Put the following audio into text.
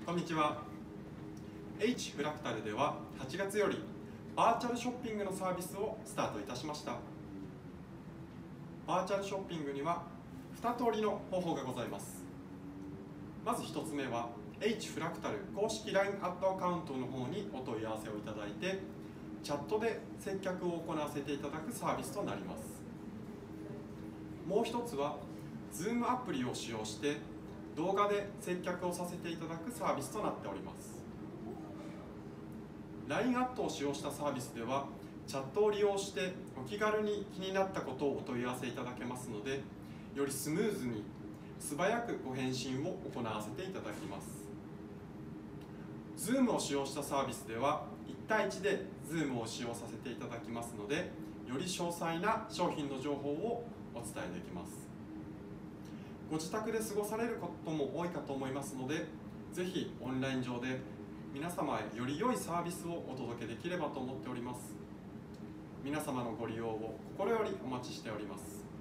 こんにちは。 H フラクタルでは8月よりバーチャルショッピングのサービスをスタートいたしました。バーチャルショッピングには2通りの方法がございます。まず1つ目は H フラクタル公式 LINE アットアカウントの方にお問い合わせをいただいて、チャットで接客を行わせていただくサービスとなります。もう一つは Zoom アプリを使用して動画で接客をさせていただくサービスとなっております。 LINE アットを使用したサービスではチャットを利用してお気軽に気になったことをお問い合わせいただけますので、よりスムーズに素早くご返信を行わせていただきます。 Zoom を使用したサービスでは1対1で Zoom を使用させていただきますので、より詳細な商品の情報をお伝えできます。ご自宅で過ごされることも多いかと思いますので、ぜひオンライン上で皆様へより良いサービスをお届けできればと思っております。皆様のご利用を心よりお待ちしております。